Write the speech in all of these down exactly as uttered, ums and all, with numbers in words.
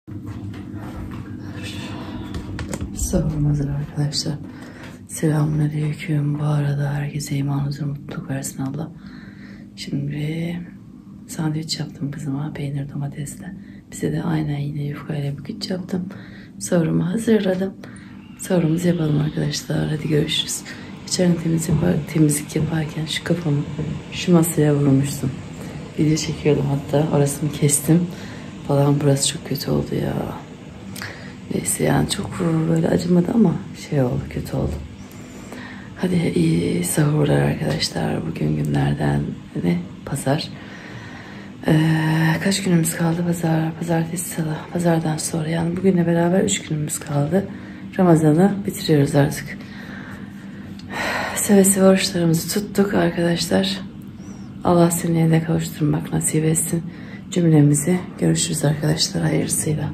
Sahur hazır arkadaşlar. Selamünaleyküm. Bu arada herkese iman, huzur, mutluluk versin Allah. Şimdi sandviç yaptım kızıma, peynir domatesle. Bize de aynen yine yufkayla büküç yaptım. Sahurumu hazırladım. Sahurumuzu yapalım arkadaşlar. Hadi görüşürüz. Geçen temizlik, temizlik yaparken şu kafamı şu masaya vurmuştum. Video çekiyordum hatta. Orasını kestim falan. Burası çok kötü oldu ya. Neyse yani çok böyle acımadı ama şey oldu, kötü oldu. Hadi iyi sahurlar arkadaşlar. Bugün günlerden ne? Pazar. Ee, kaç günümüz kaldı? Pazar, pazartesi, salı. Pazardan sonra yani bugünle beraber üç günümüz kaldı. Ramazan'ı bitiriyoruz artık. Seve seve oruçlarımızı tuttuk arkadaşlar. Allah seninle de kavuşturmak nasip etsin cümlemizi. Görüşürüz arkadaşlar hayırlısıyla.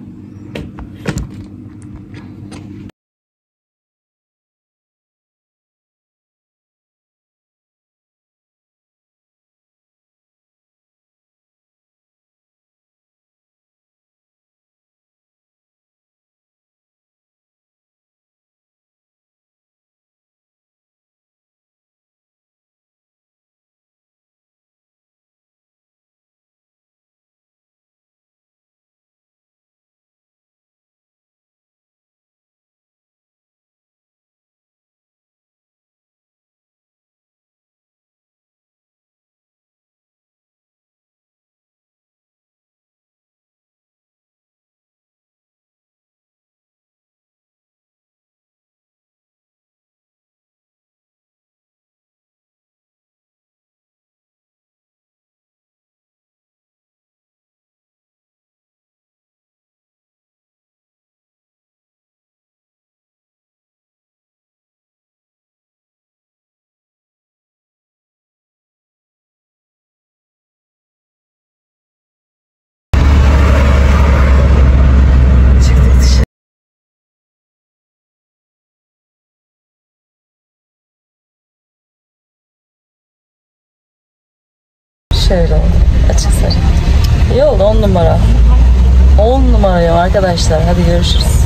Şöyle oldu. Açık sarı. İyi oldu, on numara. on numarayım arkadaşlar. Hadi görüşürüz.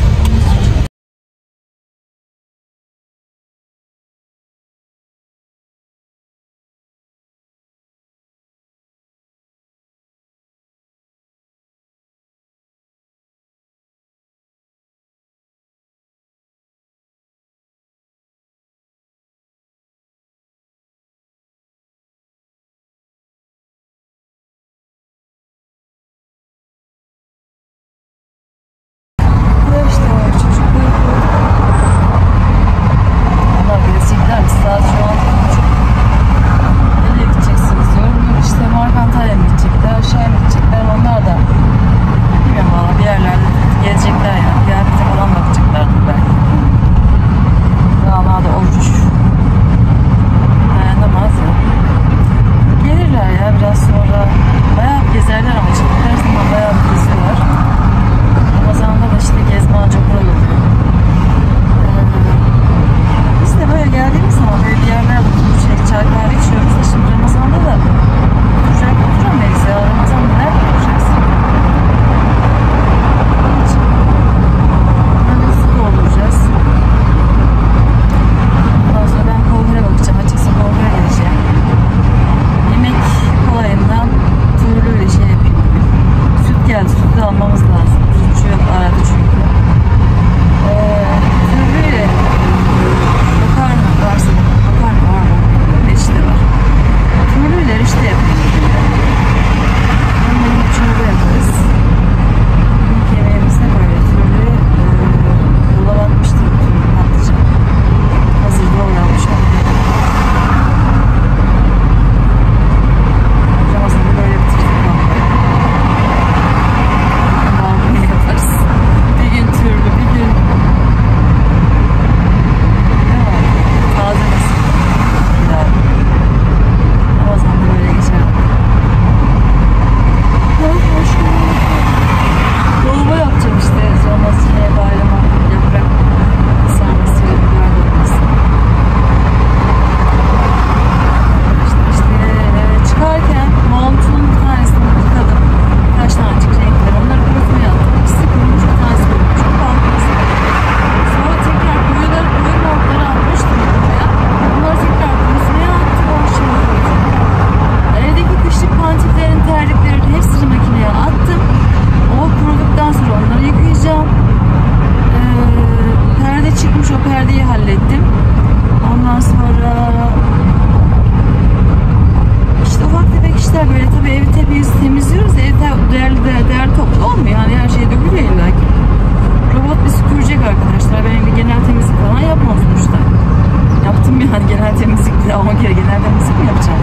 yani genel temizlik bir daha on kere genel temizlik mi yapacağım?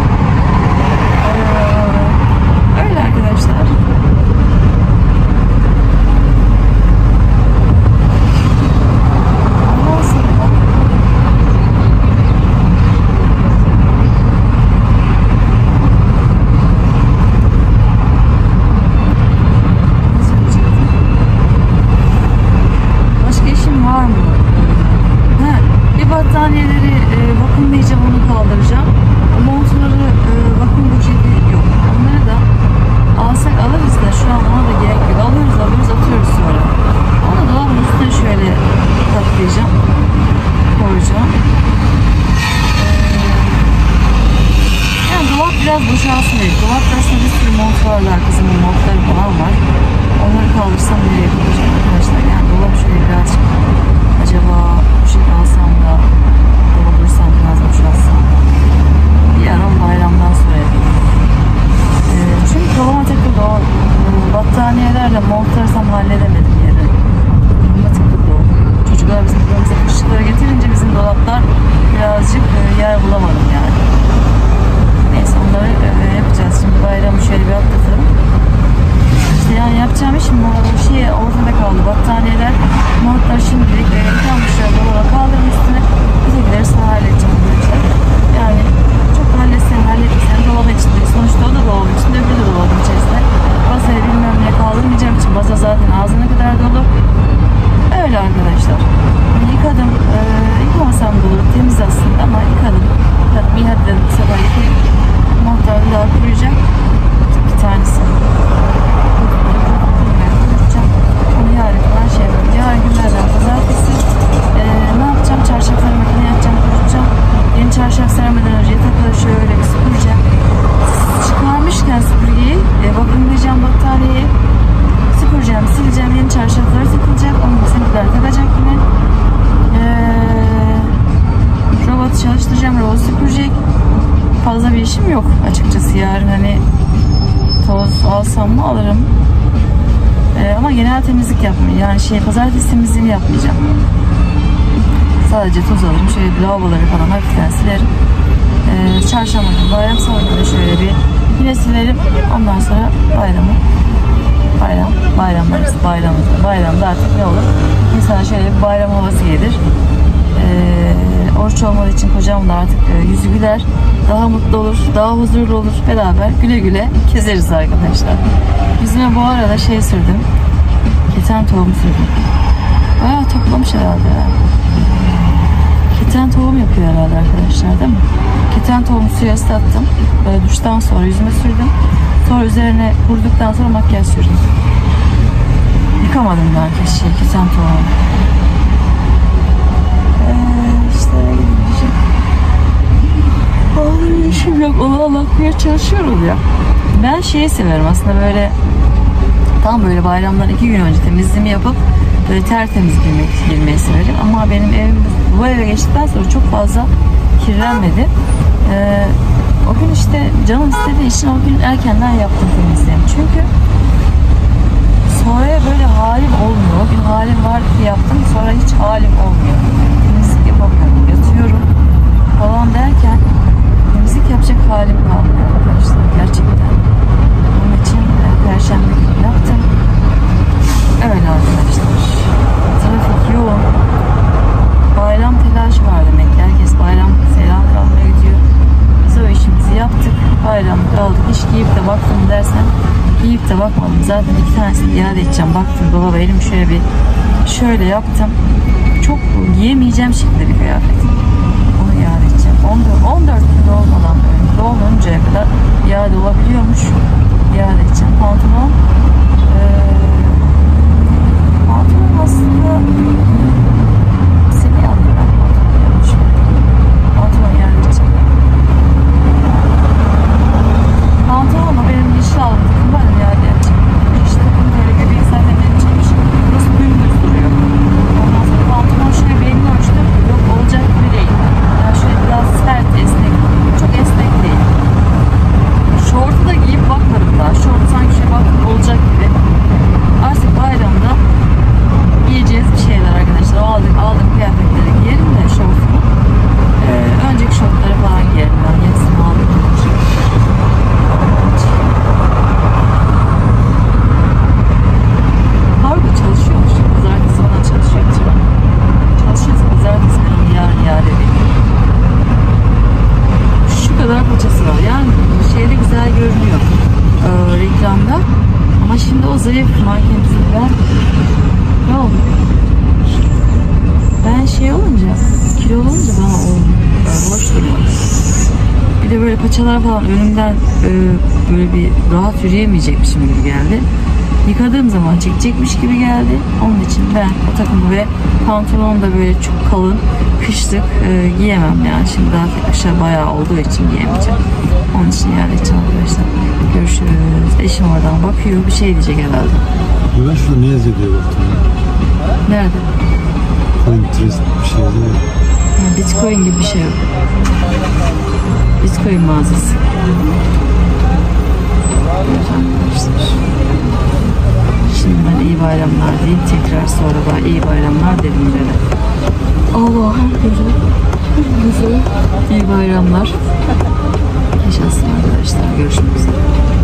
Ee, öyle arkadaşlar. Battaniyeleri e, vakumlayacağım, onu kaldıracağım. Montları e, vakum böceği yok. Onları da alsak alırız da şu an ona da gerek yok. Alıyoruz alıyoruz atıyoruz sonra. Onu dolabın üstüne şöyle katlayacağım. Koyacağım. Ee, yani dolap biraz boşalsın diye. Dolapta aslında bir sürü mont varlar. Kızımın montları falan var. Onları kaldırsam nereye koyacağım arkadaşlar? Yani dolap şöyle birazcık acaba bu şey alsam da doldursam biraz boşalsam. Bir ara bayramdan sonra yapayım. Ee, çünkü dolaba takıldı o battaniyelerle montlarsam halledemedim yeri. Dolaba takıldı o. Çocuklar bizim dolabımıza kışlıkları getirince bizim dolaplar birazcık e, yer bulamadım yani. Neyse onları e, yapacağız. Şimdi bayramı şöyle bir atlatalım. İşte yani yapacağım iş şey ortada kaldı. Battaniyeler, montlar şimdilik e, yıkanmışlar dolaba kaldırın üstüne. Ötekileri sana halledeceğim arkadaşlar. Yani çok halletsem halletmesem dolabın içinde. Sonuçta o da dolabın içinde, öbürü de dolabın içerisinde. Bazaya bilmem neye kaldırmayacağım için baza zaten ağzına kadar dolu. Öyle arkadaşlar. Yıkadım. E, yıkamasam da olur. Temiz aslında ama yıkadım. Yıkadım. İyi hadi dedim bu sabah yıkayıp montlar bir daha kuruyacak. Bir tanesi. Onu yarın falan şey yapalım. Yarın günlerden pazartesi. Ee, ne yapacağım? Çarşafları makineye atacağım, kurutacağım. Yeni çarşaf sermeden önce yatakları şöyle bir süpüreceğim. Çıkarmışken süpürgeyi e, vakumlayacağım battaniyeyi. Süpüreceğim, sileceğim. Yeni çarşafları takılacak. Onun bizimkiler takacak yine. Ee, robotu çalıştıracağım. Robot süpürecek. Fazla bir işim yok açıkçası. Yarın hani toz alsam mı alırım. Ee, ama genel temizlik yapmayacağım. Yani şey pazartesi temizliğini yapmayacağım. Sadece toz alırım. Şöyle lavaboları falan hafiften silerim. Ee, çarşamba günü bayram sonunda da şöyle bir yine silerim. Ondan sonra bayramı bayram bayramlarız. Bayramda, bayramda artık ne olur? İnsana şöyle bir bayram havası gelir. Ee, oruç olmadığı için kocam da artık e, yüzü güler. Daha mutlu olur. Daha huzurlu olur. Beraber güle güle gezeriz arkadaşlar. Yüzüme bu arada şey sürdüm. Keten tohumu sürdüm. Bayağı toplamış herhalde. Keten tohum yapıyor herhalde arkadaşlar değil mi? Keten tohumu suya ıslattım. Böyle duştan sonra yüzüme sürdüm. Sonra üzerine kurduktan sonra makyaj sürdüm. Yıkamadım ben şey, keten tohumu. Ee, işte gideceğim. Vallahi işim yok. Onu anlatmaya çalışıyorum ya. Ben şeyi severim aslında böyle tam böyle bayramdan iki gün önce temizliğimi yapıp böyle tertemiz girmek, girmeyi severim. Ama benim evim bu eve geçtikten sonra çok fazla kirlenmedi. Ee, o gün işte canım istediği için o gün erkenden yaptım temizliğimi. Çünkü sonra böyle halim olmuyor. O gün halim var diye yaptım. Sonra hiç halim olmuyor. Temizlik yapamıyorum. Yatıyorum falan derken temizlik yapacak halim kalmıyor arkadaşlar. Gerçekten. Onun için perşembe günü yaptım. Öyle arkadaşlar. Trafik yoğun. Bayram telaşı var demek. Herkes bayram selam kalmaya gidiyor. Biz o işimizi yaptık. Bayram kaldık. Hiç giyip de baktım dersen giyip de bakmadım. Zaten iki tanesini iade edeceğim. Baktım dolaba elim şöyle bir şöyle yaptım. Çok giyemeyeceğim şekilde bir kıyafet. Onu iade edeceğim. on dört gün olmadan böyle dolmuncaya kadar iade olabiliyormuş. İade edeceğim. Pantolon ee, pantolon aslında seni alayım ben pantolon yanlış mı? Pantolon iade edeceğim. Pantolonla benim yeşil aldım takım var ya iade edeceğim. Yeşil takım böyle bebeği zaten edeceğimiş. Burası dümdüz duruyor. Ondan sonra pantolon şöyle bir elini ölçtüm. Yok olacak gibi değil. Şimdi o zayıf mankenimizi ben ne oldu? Ben şey olunca, kilo olunca bana olmuyor. Ben boş durmadım. Bir de böyle paçalar falan önümden e, böyle bir rahat yürüyemeyecekmişim gibi geldi. Yıkadığım zaman çekecekmiş gibi geldi. Onun için ben o takımı ve pantolonu da böyle çok kalın, kışlık e, giyemem yani. Şimdi daha kışa bayağı olduğu için giyemeyeceğim. Onun için iade edeceğim arkadaşlar. Görüşürüz. Eşim oradan bakıyor. Bir şey diyecek herhalde. Ben şurada ne yazıyor diye baktım. Nerede? Pinterest bir şey yazıyor. Ha, Bitcoin gibi bir şey yok. Bitcoin mağazası. Evet arkadaşlar. Şimdiden iyi bayramlar diyeyim. Tekrar sonra da iyi bayramlar dedim böyle. Allah'ım güzel. İyi bayramlar. Yaşasın arkadaşlar. Görüşmek üzere.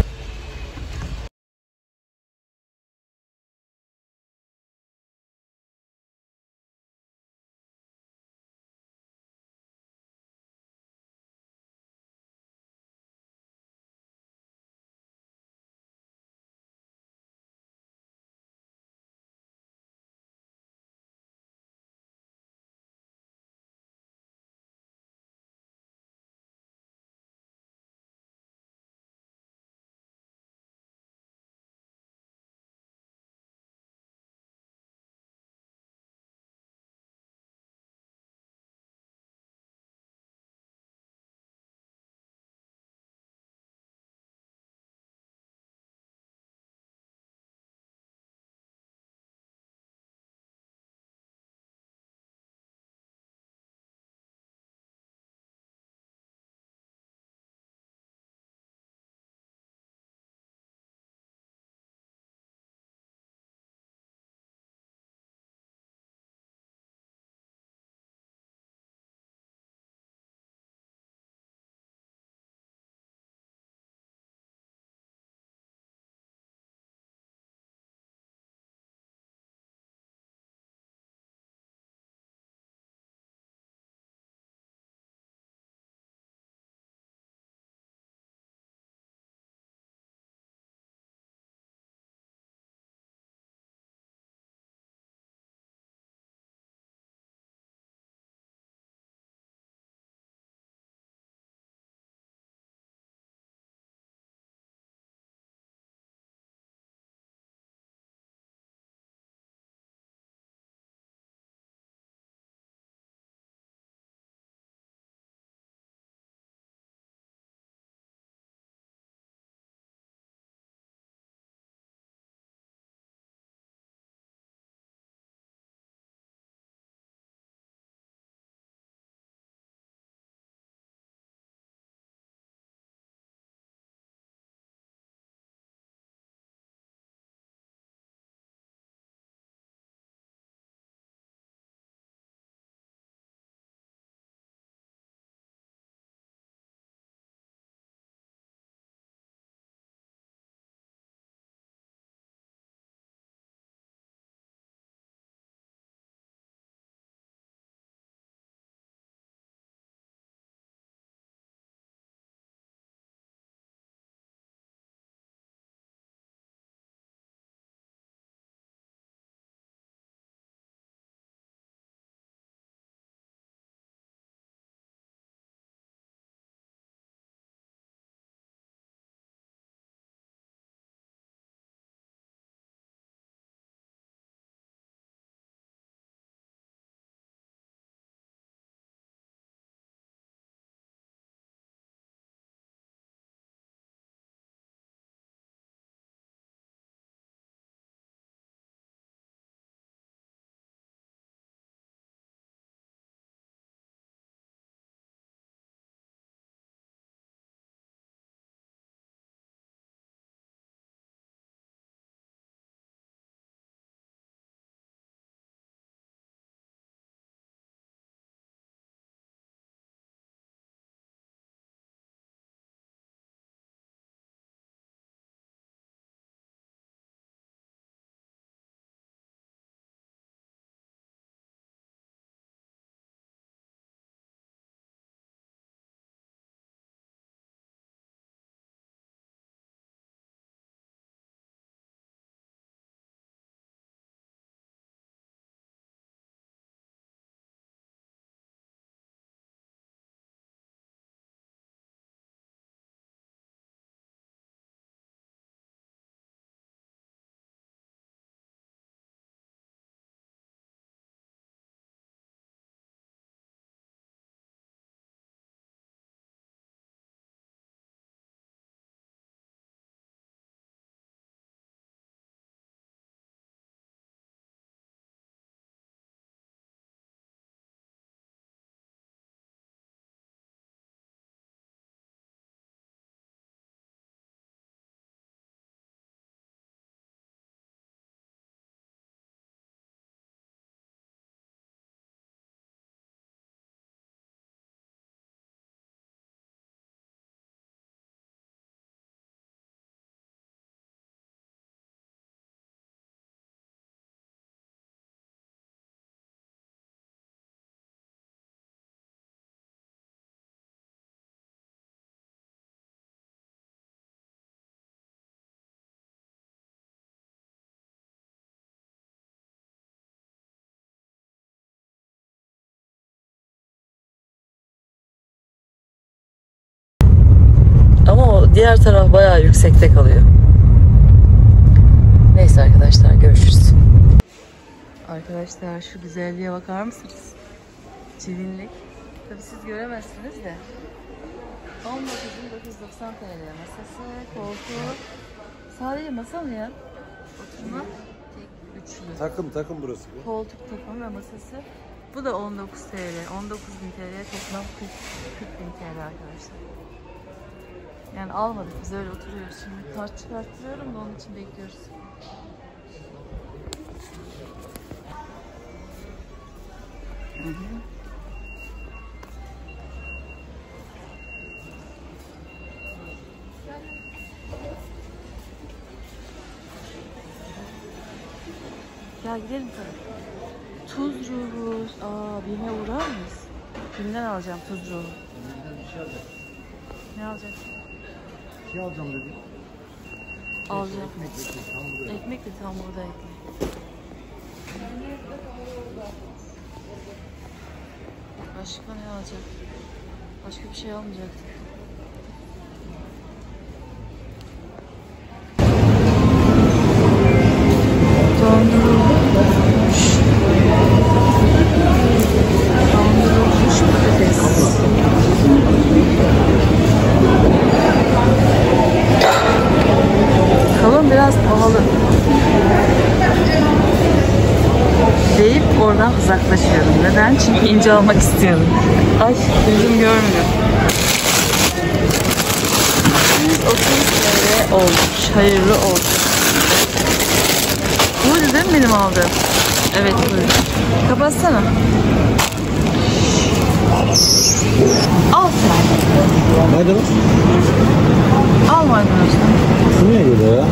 Diğer taraf bayağı yüksekte kalıyor. Neyse arkadaşlar, görüşürüz. Arkadaşlar şu güzelliğe bakar mısınız? Çivinlik. Tabii siz göremezsiniz de. on dokuz bin dokuz yüz doksan T L masası, koltuğu. Sadece masa mı ya? Oturma tek üçlü. Takım takım burası. Koltuk takımı ve masası. Bu da on dokuz T L. on dokuz bin T L, toplam kırk bin T L arkadaşlar. Yani almadık, biz öyle oturuyoruz. Şimdi kart çıkarttırıyorum da onun için bekliyoruz. Hı hı. Gel gidelim tabii. Tuz ruhu. Aa, birine uğrar mıyız? Kimden alacağım tuz ruhu? Ne alacaksın? Şey alacağım dedi. Alacağım. Ekmek de tam burada ekmek. Başka ne alacak? Başka bir şey almayacak. Dondurulmuş. Dondurulmuş patates. Kavun biraz pahalı. Deyip oradan uzaklaşıyorum. Neden? Çünkü ince almak istiyorum. Ay, gözüm görmüyor. yüz otuz T L olmuş. Hayırlı olsun. Buydu değil mi benim aldığım? Evet, buydu. Kapatsana. Al sen. Maydanoz. Al maydanozunu. Bu niye böyle ya?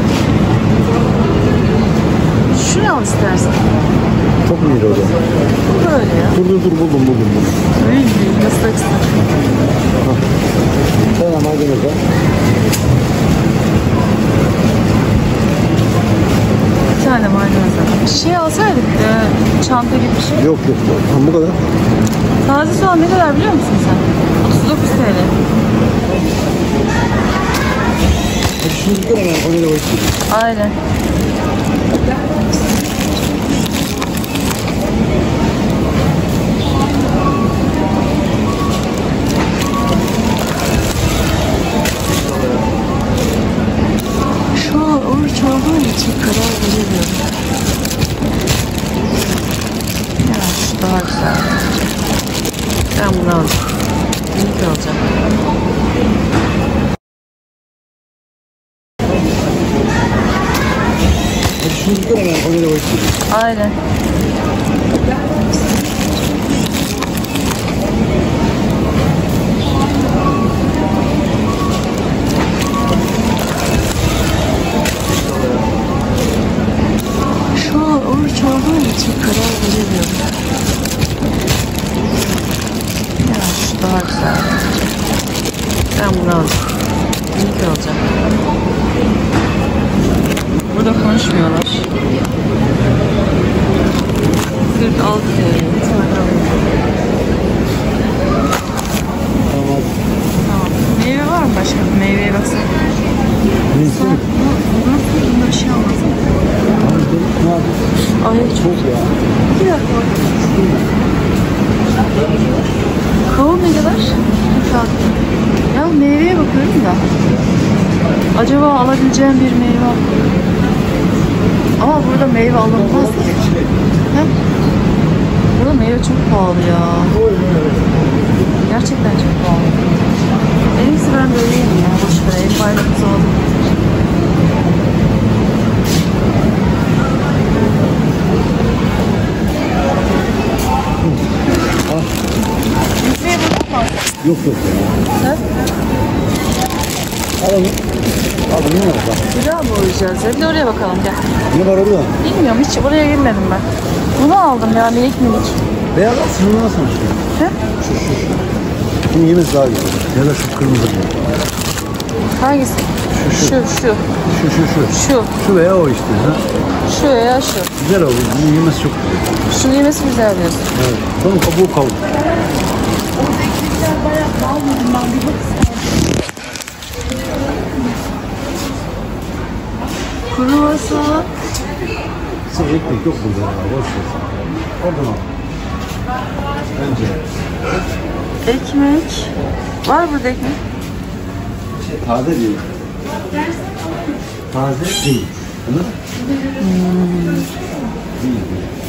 Şunu al istersen. Çok mu iyi orada? Böyle ya. Dur dur dur buldum buldum buldum. Büyük büyük. Nasıl baksın? Sana maydanoz var. Bir tane maydanoz var. Şey alsaydık, e, çanta gibi bir şey. Yok yok. Tam bu kadar. Taze soğan ne kadar biliyor musun sen? otuz dokuz T L. Hadi şunu bir kere ben konuyla bakayım. Aynen. Şu an oruç olduğum için karar veremiyorum. Ya şu daha güzel. Ben bunu alacağım. Minik alacağım. Hadi şunu bir kere ben konuyla bakayım. Aynen. Şu an oruç olduğum için karar veremiyorum. Ya şu daha güzel. Ben bunu alacağım. Minik alacağım. Burada konuşmuyorlar. kırk altı T L. Bir tane alayım. Tamam. Tamam. Meyve var mı başka? Meyveye baksana. Neyse. Sen bunu bunda bir şey almasın. Ne yapayım? Ay çok. Çok ya. İki dakika. Kavun ne kadar? Saat. Ya meyveye bakıyorum da. Acaba alabileceğim bir meyve. Ama burada meyve alınmaz ki. He? Burada meyve çok pahalı ya. Gerçekten çok pahalı. En iyisi ben böyleyim ya. Boş ver. En faydalısı oldu. Gitmeye buradan mı? Yok yok ya. He? Al onu. Al bunu ne yapalım? Bir daha mı uğrayacağız ya? Bir de oraya bakalım gel. Ne var orada? Bilmiyorum, hiç oraya girmedim ben. Bunu aldım ya, minik minik. Beyaz al sınırına sana şu. He? Şu şu şu. Bunu yemesi daha güzel. Ya da şu kırmızı. Hangisi? Şu şu. Şu, şu, Şu şu şu. şu, Şu veya o işte. Ha? şu ya şu. Güzel oldu. Bunu yemesi çok güzel. Şunu yemesi güzel diyorsun. Evet. Sonra kabuğu kavur. Oradakiler bayağı pahalı, ben bir bak isterdim. Kruvasan. Sen ekmek yok burada ya. Boş ver. Oradan al. Bence. Ekmek. Var burada ekmek. Şey, taze değil. Taze değil. Anladın mı? Hmm. Değil.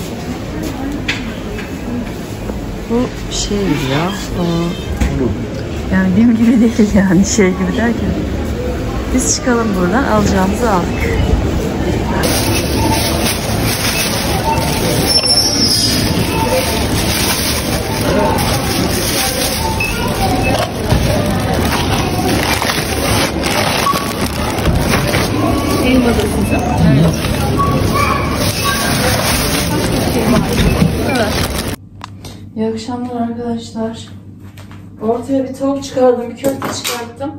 Bu şey gibi ya. O... Yani benim gibi değil yani şey gibi derken. Biz çıkalım buradan, alacağımızı aldık. Elma da size. Evet. Evet. İyi akşamlar arkadaşlar. Ortaya bir tavuk çıkardım, bir köfte çıkarttım.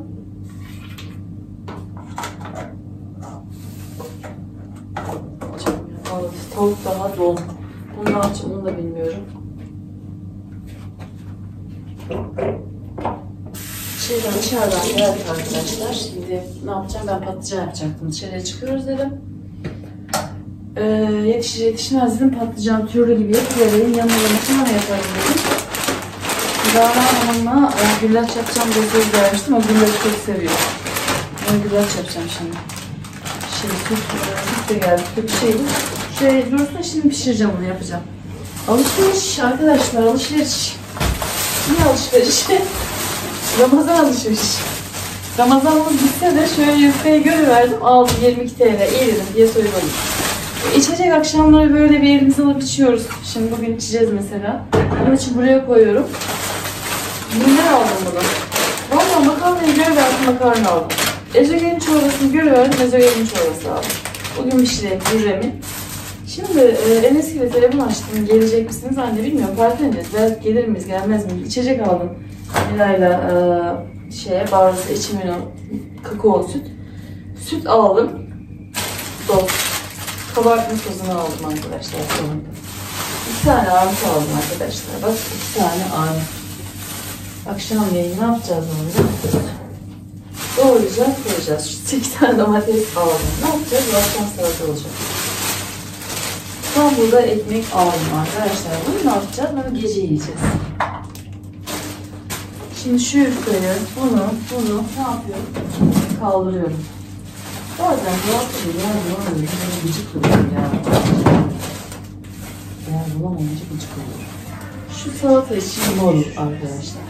Of, tavuk daha dolu. Bunu ne yapacağım onu da bilmiyorum. Şeyden dışarıdan geldik arkadaşlar. Şimdi ne yapacağım? Ben patlıcan yapacaktım. Dışarıya çıkıyoruz dedim. Ee, yetişir yetişmez dedim. Patlıcan türlü gibi yapıvereyim. Yanına da makarna yaparım dedim. Rana Hanım'la e, güllaç yapacağım diye söz vermiştim. O güllaçı çok seviyor. Ben güllaç yapacağım şimdi. Şimdi süt, süt de geldi. Kötü şeydi. Şey dursun, şimdi pişireceğim, onu yapacağım. Alışveriş arkadaşlar, alışveriş. Ne alışveriş? Ramazan alışveriş. Ramazanımız bitse de şöyle yufkayı görüverdim. Aldım yirmi iki T L. İyi dedim diye söyledim. İçecek akşamları böyle bir elimize alıp içiyoruz. Şimdi bugün içeceğiz mesela. Onun için buraya koyuyorum. Bunlar aldım bunu. Valla makarnayı görüverdim, makarna aldım. Ezogelin çorbasını görüverdim, ezogelin çorbası aldım. Bugün bir şey Hürrem'in. Şimdi e, Enes ile telefon açtım. Gelecek misiniz anne bilmiyorum. Partneriz. Belki gelir miyiz gelmez miyiz? İçecek aldım. Miray'la e, şeye Barlas'a içimin o kakao süt. Süt aldım. Dost. Kabartma tozunu aldım arkadaşlar. Sonunda. İki tane armut aldım arkadaşlar. Bak iki tane armut. Akşamleyin ne yapacağız onu? Doğrayacağız, koyacağız. Şu sekiz tane domates aldım. Ne yapacağız? Bu akşam salata olacak. Tam burada ekmek aldım arkadaşlar. Bunu ne yapacağız? Bunu gece yiyeceğiz. Şimdi şu yufkayı, bunu, bunu ne yapıyorum? Kaldırıyorum. Bazen rahatsız ya, bulamayınca böyle gıcık oluyor ya. Ya bulamayınca gıcık oluyor. Şu salata için mor arkadaşlar.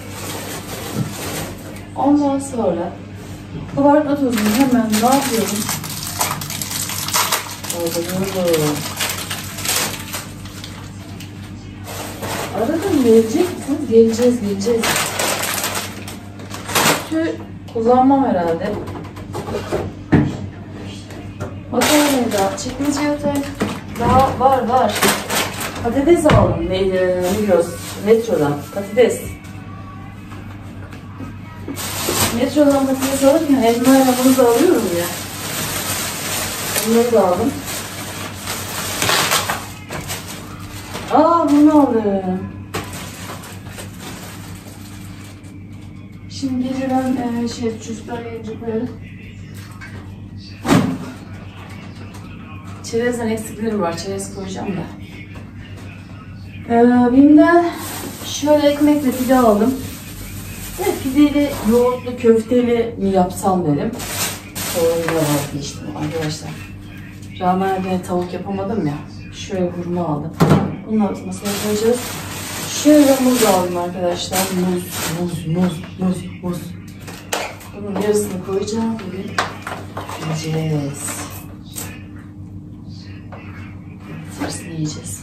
Ondan sonra kabartma tozunu hemen ne yapıyorum? Kaldırıyorum. Aradan gelecek misiniz? Geleceğiz, geleceğiz. Sütü kullanmam herhalde. Makarnayı da çekmeceye atayım. Daha var var. Patates aldım. Neydi? Migros. Metrodan. Patates. Metrodan patates alırken elmayla bunu da alıyorum ya. Bunları da aldım. Aa bunu aldım. Şimdi gece ben e, şey çocuklar gelince koyarım. Çerezden eksiklerim var. Çerez koyacağım da. Ee, Bim'den şöyle ekmekle pide aldım. Evet, pideli, yoğurtlu, köfteli mi yapsam dedim. Sonra vazgeçtim arkadaşlar. Rahmetli tavuk yapamadım ya. Şöyle hurma aldım. Bunları masaya koyacağız. Şöyle muz aldım arkadaşlar. Muz, muz, muz, muz, muz. Bunun yarısını koyacağım. Bugün yiyeceğiz. Yarısını yiyeceğiz.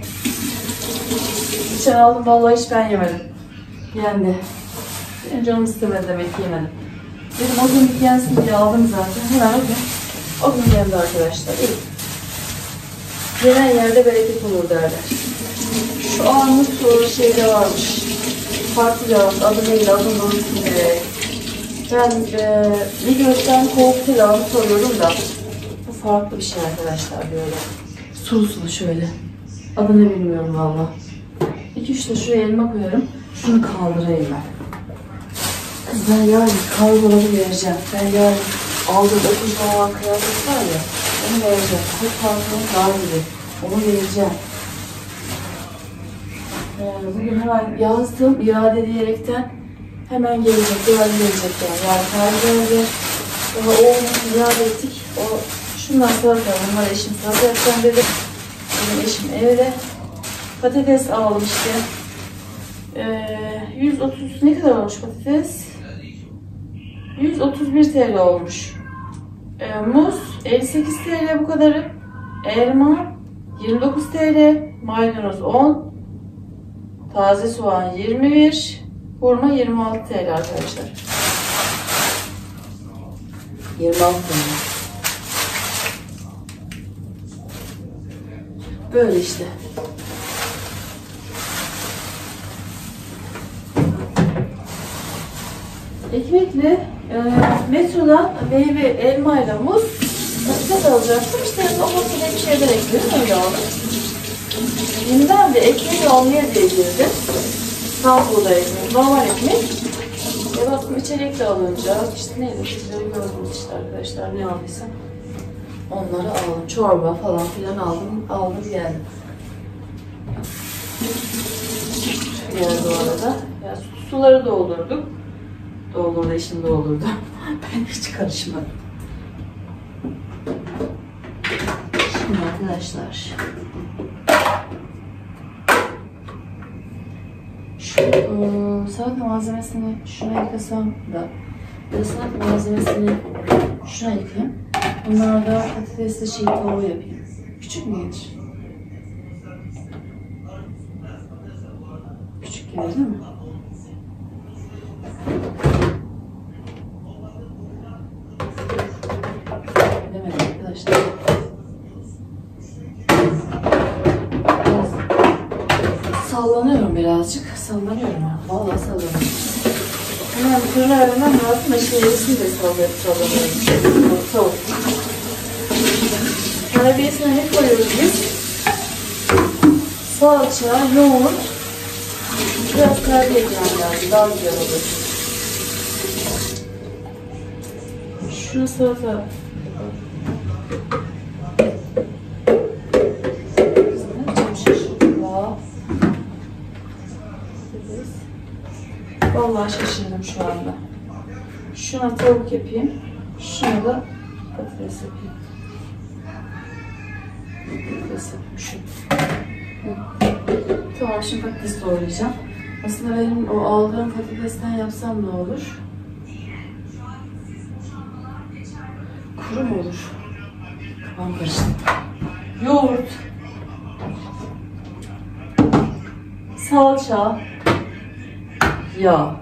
Geçen aldım, vallahi hiç ben yemedim. Yendi. Benim canım istemedi demek ki yemedim. Dedim o gün yensin diye aldım zaten. Hemen o gün. O gün yendi arkadaşlar. İyi. Yenen yerde bereket olur derler. Şu armut şeyde varmış. Farklı bir armut. Adı neydi? Adını da unuttum. Ben e, Migros'tan kokteyl armut alıyorum da. Bu farklı bir şey arkadaşlar böyle. Sulu sulu şöyle. Adını bilmiyorum valla. İki üç de şuraya elma koyarım. Şunu kaldırayım ben. Kız ben yarın kargoları vereceğim. Ben yarın aldığım okulda olan kıyafet var ya, onu vereceğim. Kot pantolon daha gibi. Onu vereceğim. Ee, bugün hemen yazdım, iade diyerekten hemen gelecek, iade gelecek yani. Yani tarih geldi. Daha oğlunu iade ettik. O şundan sonra bunlar eşim salata yapacağım dedi. Benim eşim evde. Patates aldım işte. Ee, yüz otuz ne kadar olmuş patates? yüz otuz bir T L olmuş. Ee, muz elli sekiz T L bu kadarı. Elma yirmi dokuz T L. Maydanoz on. Taze soğan yirmi bir. Hurma yirmi altı T L arkadaşlar. yirmi altı T L. Böyle işte. Ekmekle e, metrodan meyve, elma ile muz patates alacaktım. İşte o masada bir şeyler ekledim. Öyle aldım. Yeniden de ekmeği almaya diye girdim. Tam buğday ekmeği, normal ekmek. Ya baktım içerik de alınca işte neydi? İçleri gördünüz işte arkadaşlar, ne aldıysam onları aldım. Çorba falan filan aldım. Aldım geldim. Yani bu arada yani suları doldurduk. Doldurdu, eşim doldurdu. Ben hiç karışmadım. Şimdi arkadaşlar şu ıı, salata malzemesini şuna yıkasam da ya da salata malzemesini şuna yıkayayım. Bunlar da patatesli şey tavuğu yapayım. Küçük mü gelir? Küçük gelir değil mi? Demedim arkadaşlar. Sallanıyorum birazcık. Sallanıyorum ya. Vallahi sallanıyorum. Hemen fırına vermem lazım da şey erisini de sallanıyorum. Tavuk. Terbiyesine ne koyuyoruz biz? Salça, yoğurt. Biraz terbiye etmem lazım. Daha güzel olur. Şunu salata. Vallahi şaşırdım şu anda. Şuna tavuk yapayım. Şuna da patates yapayım. Patates yapayım şu. Tamam, şimdi patates doğrayacağım. Aslında benim o aldığım patatesten yapsam ne olur? Kuru mu olur? Kafam karıştı. Yoğurt. Salça. Yağ.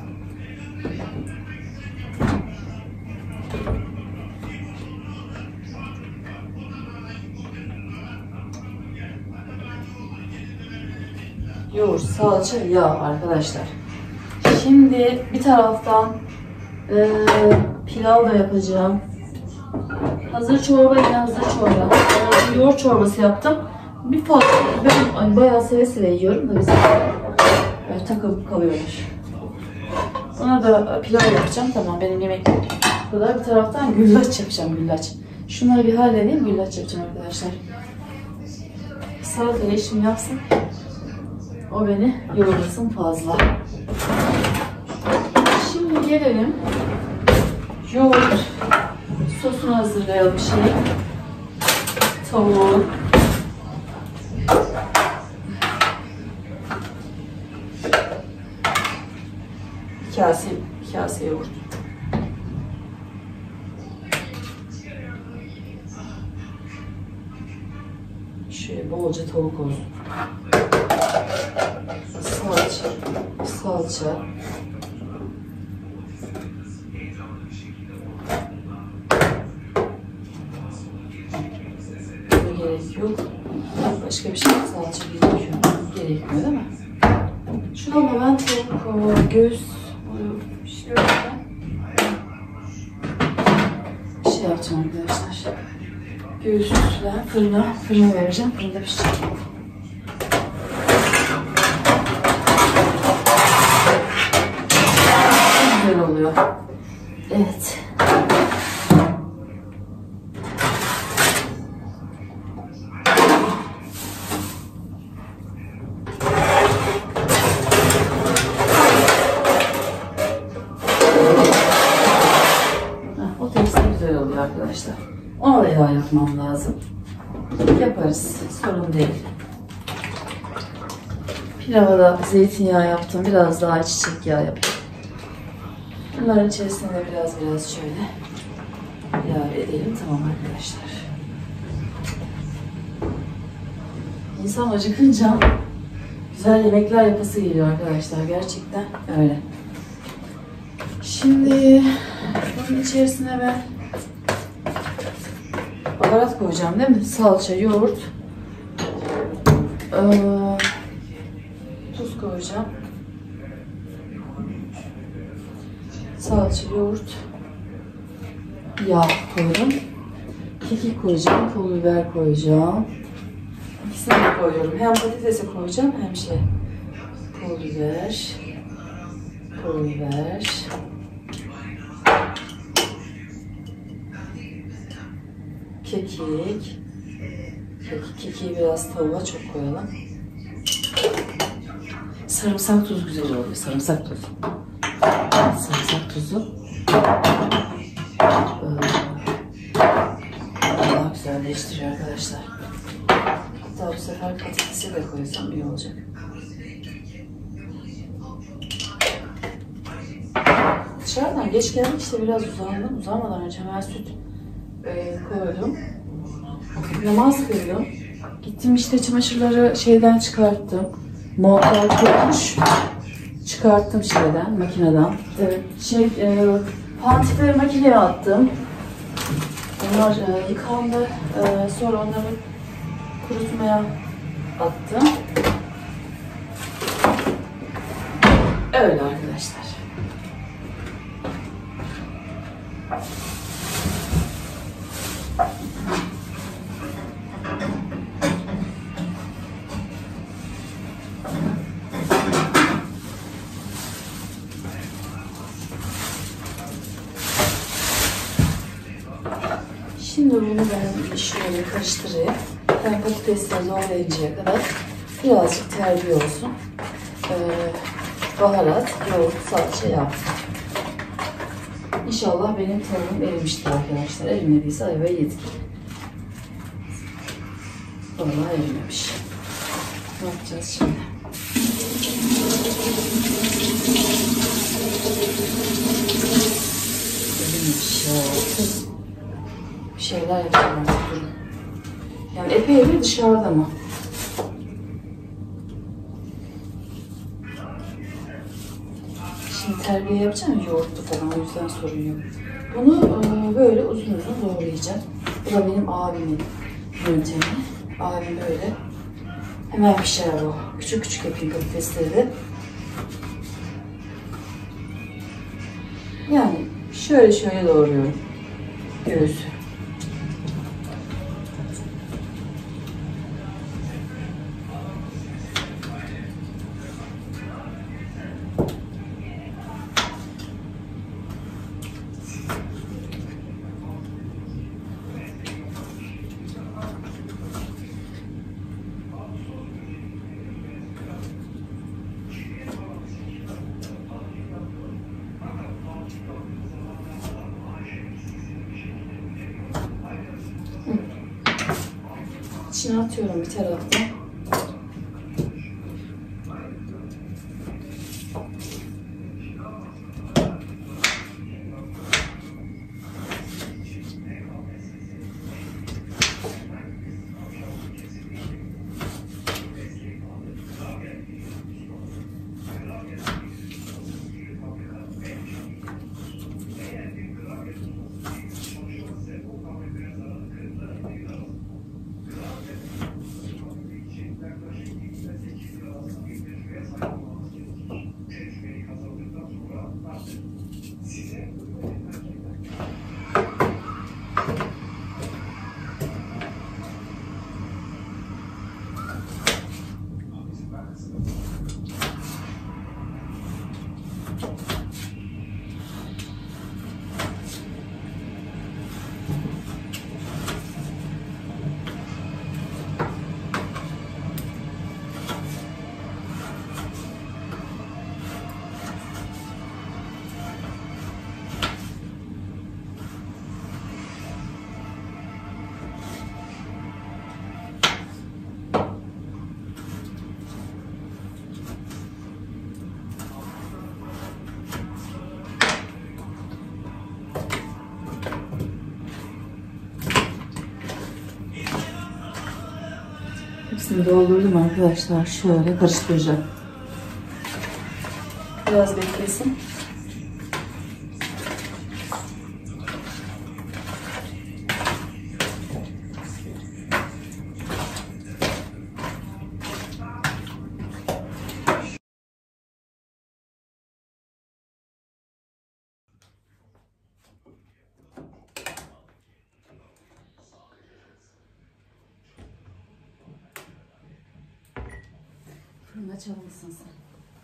Yoğurt, salça, yağ arkadaşlar. Şimdi bir taraftan e, pilav da yapacağım. Hazır çorba, yine hazır çorba. Ben yoğurt çorbası yaptım. Bir fazla, ben bayağı seve seve yiyorum da bize böyle takılıp kalıyorlar. Ona da pilav yapacağım. Tamam, benim yemek bu kadar. Bir taraftan güllaç yapacağım, güllaç. Şunları bir halledeyim, güllaç yapacağım arkadaşlar. Salatayı eşim yapsın. O beni yorulasın fazla. Şimdi gelelim. Yoğurt sosunu hazırlayalım şimdi. Tavuğu. Kase, kase yoğurt. Şöyle bolca tavuk olsun. Salça, salça. Buna gerek yok. Başka bir şey salça gerekiyor. Gerekmiyor değil mi? Şu anda ben tavuk göğüs pişiriyorum. Şey yapacağım arkadaşlar. Göğüsü fırına, fırına vereceğim. Fırında pişecek. Güzel oluyor. Evet. arkadaşlar. Ona da yağ yapmam lazım. Yaparız. Sorun değil. Pilava da zeytinyağı yaptım. Biraz daha ayçiçek yağı yapayım. Bunların içerisine de biraz biraz şöyle ilave edelim. Tamam arkadaşlar. İnsan acıkınca güzel yemekler yapası geliyor arkadaşlar. Gerçekten öyle. Şimdi bunun içerisine ben baharat koyacağım değil mi? Salça, yoğurt, ee, tuz koyacağım. Salça, yoğurt, yağ koydum. Kekik koyacağım, pul biber koyacağım. İkisini de koyuyorum. Hem patatese koyacağım hem şey. Pul biber, pul biber. Kekik. Kekik, kekiği biraz tavuğa çok koyalım. Sarımsak tuzu güzel oluyor. Sarımsak tuzu. Sarımsak tuzu. Daha güzelleştiriyor arkadaşlar. Hatta bu sefer patatesi de koysam iyi olacak. Dışarıdan geç geldik işte biraz uzandım. Uzanmadan önce hemen süt e, koydum. Namaz kıldım. Gittim işte çamaşırları şeyden çıkarttım. Montlar kurumuş. Çıkarttım şeyden, makineden. Evet, şey, e, pantikleri makineye attım. Onlar e, yıkandı. E, sonra onları kurutmaya attım. Öyle arkadaşlar. Şimdi bunu ben şöyle karıştırayım. Ben patatesleri doğrayıncaya kadar birazcık terbiye olsun. Ee, baharat, yoğurt, salça yaptım. İnşallah benim tavuğum erimiştir arkadaşlar. Erimediyse ayvayı yedik. Vallahi erimemiş. Ne yapacağız şimdi? Erimiş ya. Bir şeyler yapalım. Yani epey bir dışarıda mı? Şimdi terbiye yapacağım yoğurtlu falan, o yüzden sorun yok. Bunu e, böyle uzun uzun doğrayacağım. Bu da benim abimin yöntemi. Abim böyle hemen pişer o. Küçük küçük yapayım patatesleri de. Yani şöyle şöyle doğruyorum göğsü. İçine atıyorum bir taraftan. Hepsini doldurdum arkadaşlar. Şöyle karıştıracağım. Biraz beklesin. Fırında çalmışsın sen.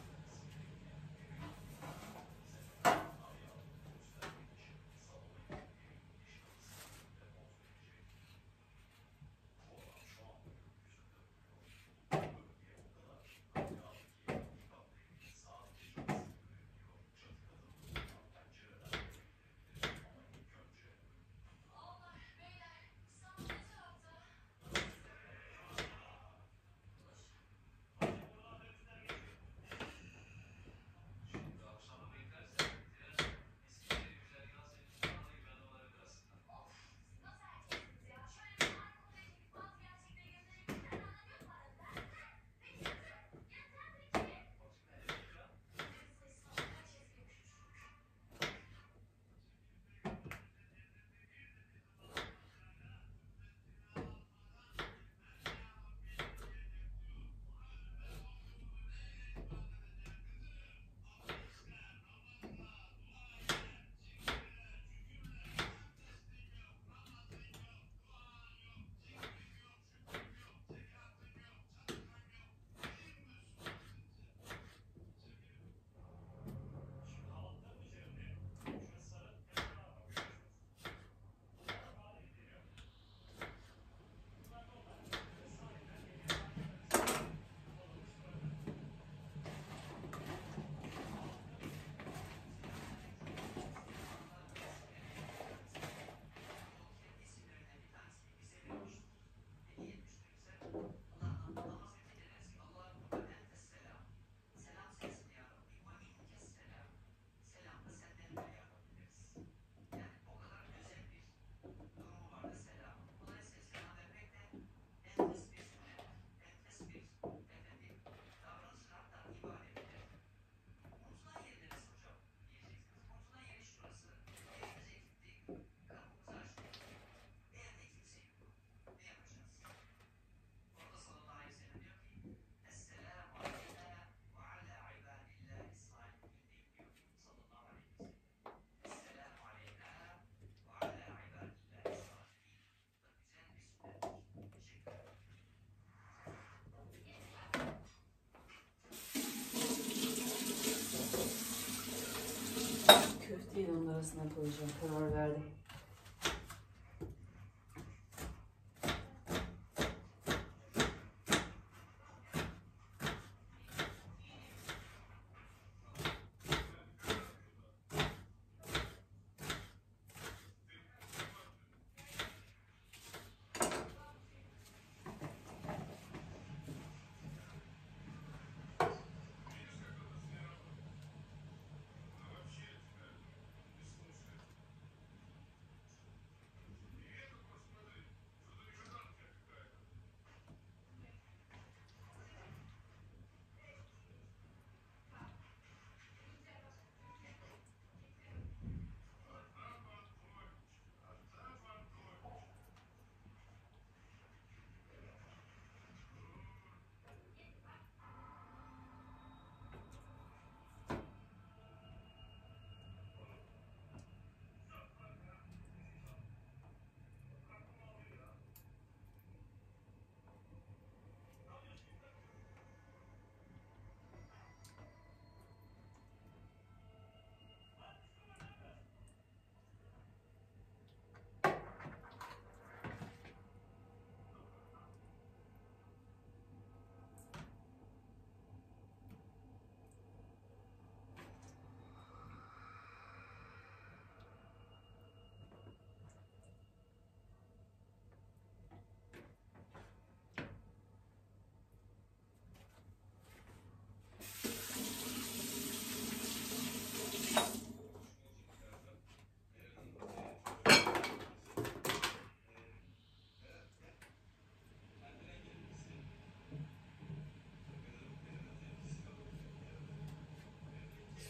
Köfteyi onun arasına koyacağım. Karar verdim.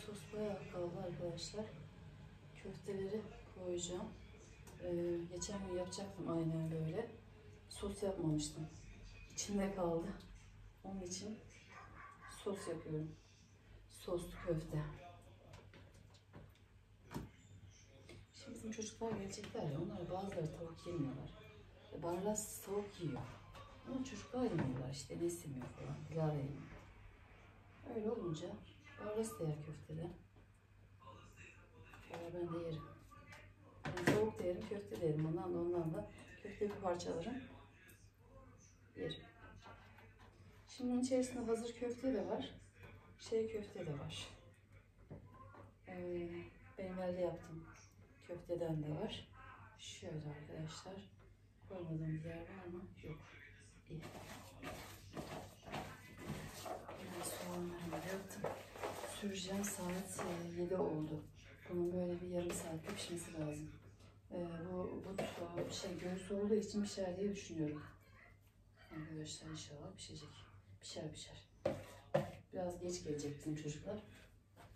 sos bayağı kaldı arkadaşlar. Köfteleri koyacağım. Ee, geçen gün yapacaktım aynen böyle. Sos yapmamıştım. İçinde kaldı. Onun için sos yapıyorum. Soslu köfte. Şimdi bizim çocuklar gelecekler ya, onlar bazıları tavuk yemiyorlar. E, Barlas tavuk yiyor. Ama çocuklar yemiyorlar işte, ne istemiyor falan. Dilara yemiyor. Öyle olunca Barlas da yer köftede. Valla ben de yerim. Yani tavuk da yerim, köfte de yerim. Ondan da ondan da köfte bir parça alırım. Yerim. Şimdi bunun içerisinde hazır köfte de var. Şey köfte de var. Ee, benim elde yaptığım köfteden de var. Şöyle arkadaşlar. Koymadığım bir yer var mı? Yok. İyi. Biraz soğanlarımı yaptım. Süreceğim, saat yedi oldu. Bunun böyle bir yarım saatte pişmesi lazım. Ee, bu bu şey göğüs olduğu için pişer diye düşünüyorum. Arkadaşlar inşallah pişecek. Pişer pişer. Biraz geç gelecek bizim çocuklar.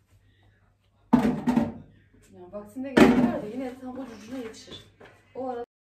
Yani vaktinde gelirler de yine tam ucucuna yetişir. O arada